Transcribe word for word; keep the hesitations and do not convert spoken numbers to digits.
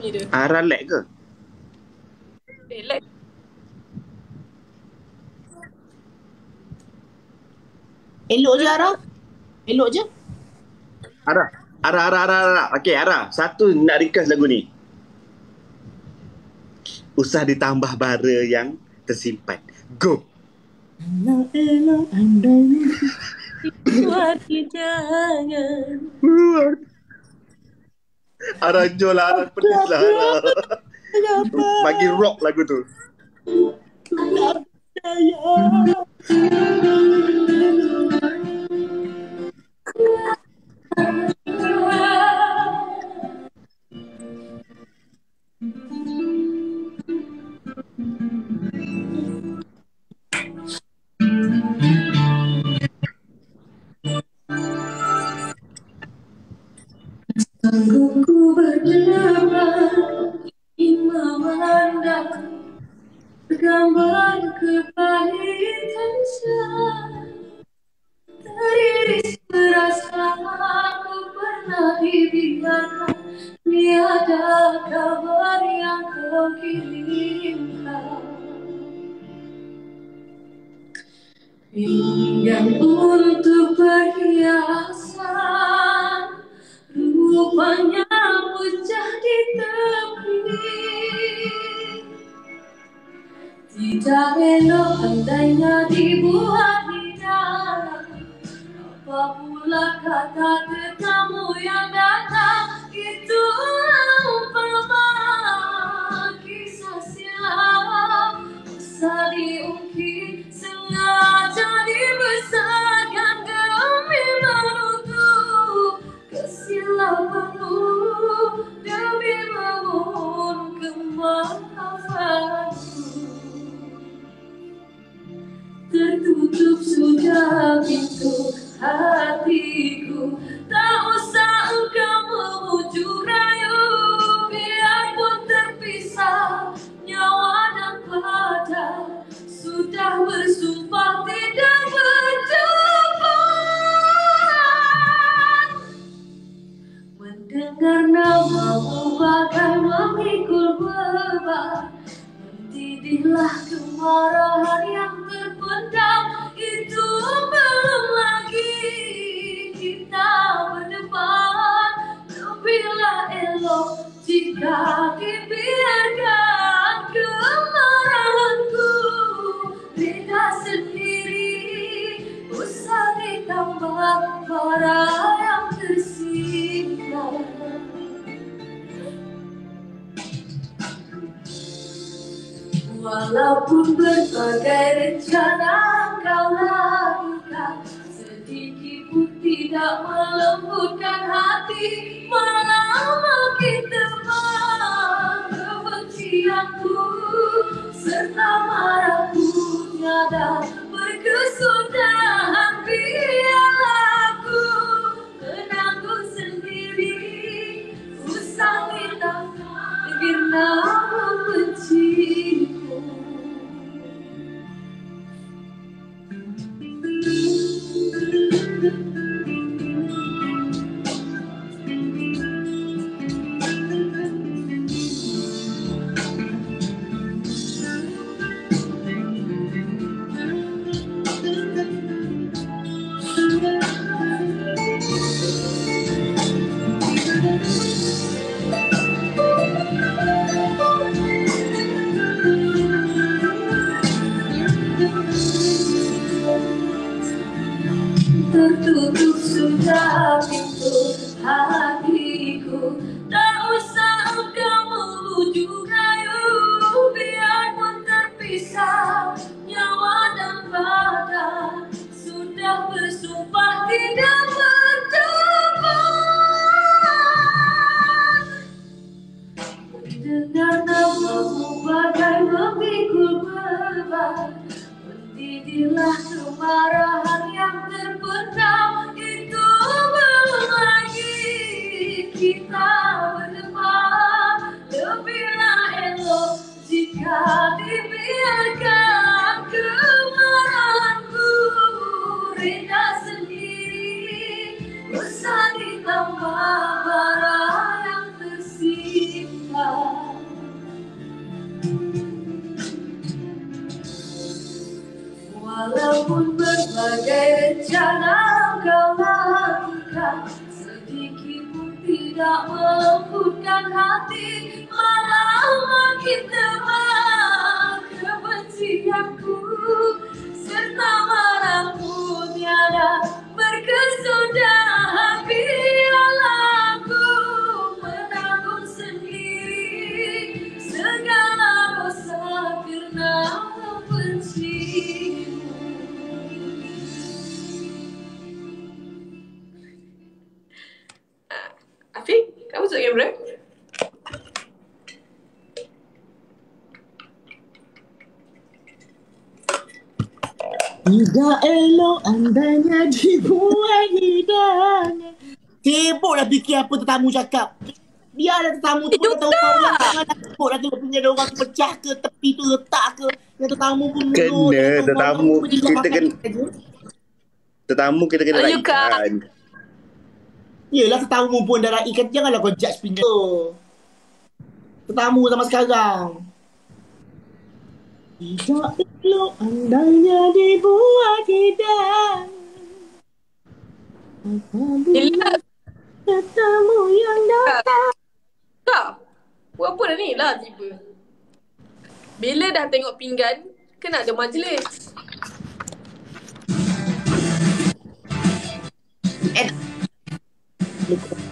bunyi dia. Ara lag ke? Eh, lag. Elok je Ara. Elok je. Ara, Ara, Ara, Ara, Ara. Okey, Ara. Satu nak request lagu ni. Usah ditambah bara yang tersimpan. Go. Elok-elok andai. Hati jangan. Ara jol lah, Ara pedas lah. Ara. Bagi rock lagu tu. Sanggup berdebar, ingin memandang gambar kepahitan teriris perasaan ku pernah dibiarkan, tiada kabar yang kau kirimkan. Pinggan untuk perhiasan, rupanya pecah di tepi. Tidak elok andainya dibuat di dalam. Apa pula kata tetamu yang datang, itulah umpama kisah silam. Usah diungkit, sengaja dibesarkan demi menutup kesilapanmu, demi memohon kemaafanmu. Tertutup sudah pintu hatiku, tak usah engkau memujuk rayu. Biarpun terpisah nyawa dan badan, sudah bersumpah tidak berjumpa. Mendengar namamu bagai memikul beban, mendidihlah kemarahan yang terpendam. Itu belum lagi kita berdebat. Lebihlah elok jika dibiarkan kemarahanku reda sendiri. Usah ditambah bara yang tersimpan. Walaupun berbagai rencana kau lakukan, sedikit pun tidak melembutkan hati, malah makin tebal kebencianku serta marahku tiada berkesudahan. Biarlah aku menanggung sendiri, usah ditambah karena membenciku. Tertutup sudah pintu hatiku, tak usah engkau memujuk rayu. Biarpun terpisah nyawa dan badan, sudah bersumpah tidak berjumpa. Mendengar namamu bagai memikul beban, mendidihlah kemarahan yang terpendam. Itu belum lagi kita berdebat. Lebihlah elok jika dibiarkan kemarahanku reda sendiri. Usah ditambah bara yang tersimpan. Bagai rencana kau lakukan, sedikit pun tidak melembutkan hati, malah makin tebal kebencianku, serta marahmu tiada berkesudahan. Biarlah aku menanggung sendiri segala dosa karena membencimu. Afiq, kamu suka game rap? Tidak elok andainya dibuat hidangnya. Sibuklah fikir apa tetamu cakap. Biarlah tetamu tu pun tahu kau yang jangan sibuklah tengok punya dia orang pecah ke tepi tu letak ke. Yang tetamu pun mulut. Kena tetamu kita kena tetamu kita kena Ayo, Kak. raikan. Yelah tetamu pun dah raikan. Janganlah kau judge pinggan tu. Tetamu sama sekarang. Tidak elok andainya dibuat hidang. Bila Tetamu yang datang. Kak, buat apa dah ni lah tiba. Bila dah tengok pinggan, kena ada majlis. Eh,